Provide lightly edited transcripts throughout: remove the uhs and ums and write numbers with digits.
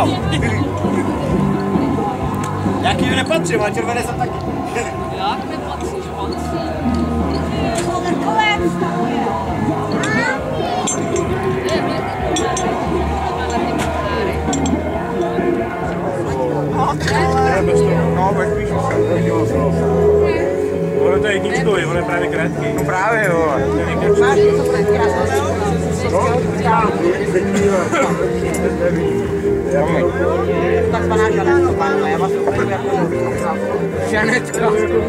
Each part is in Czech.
Čau. Jaký mi nepatří, ale červené jsem taky. Jak nepatříš, patří. No, bez píšu se. Ono to je jedničkový, ono je právě krátký. No právě, jo. Máš něco pro krásného? Takzvaná žanetka, pánové, já vás ukážu jako žanetka.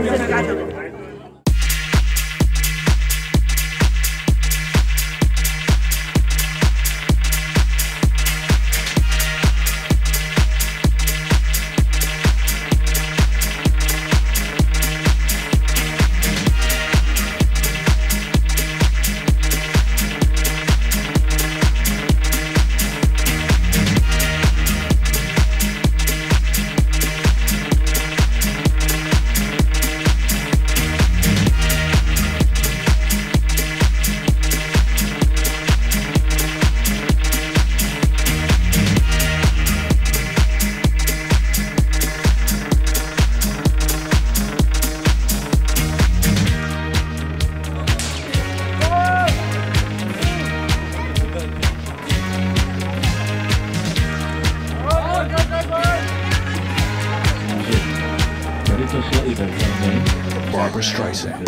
Barbra Streisand.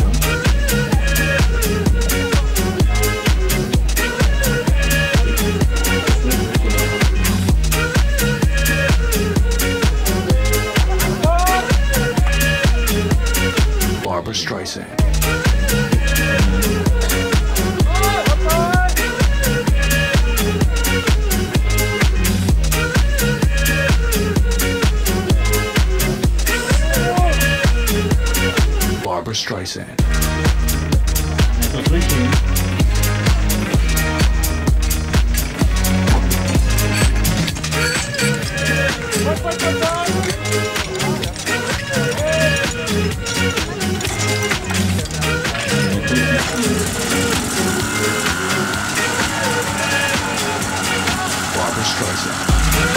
Barbra Streisand. Barbra Streisand. Barbra Streisand.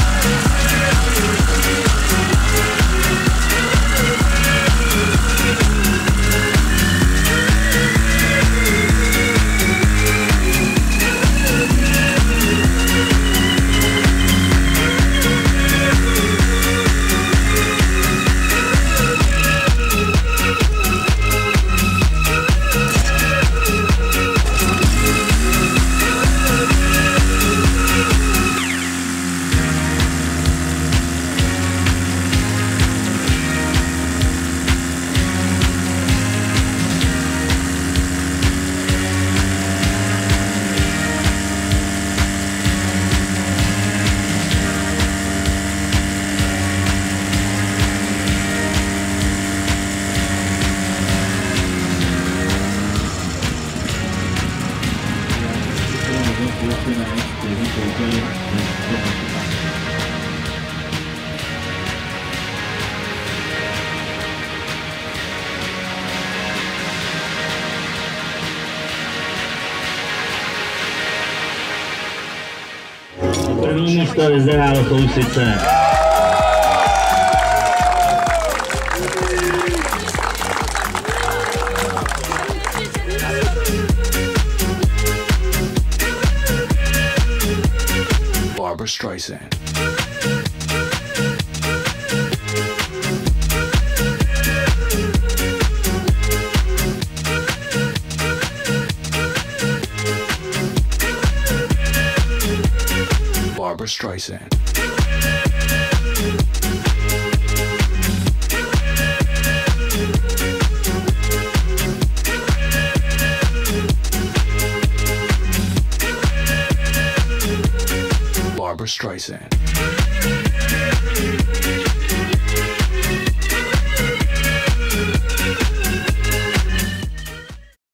První místo vyzerál Chousice. Barbra Streisand. Barbra Streisand. Barbra Streisand.